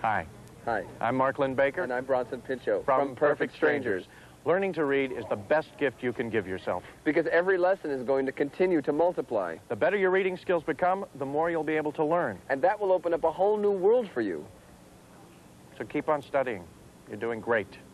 Hi. Hi. I'm Mark Linn-Baker. And I'm Bronson Pinchot. From Perfect Strangers. Learning to read is the best gift you can give yourself. Because every lesson is going to continue to multiply. The better your reading skills become, the more you'll be able to learn. And that will open up a whole new world for you. So keep on studying. You're doing great.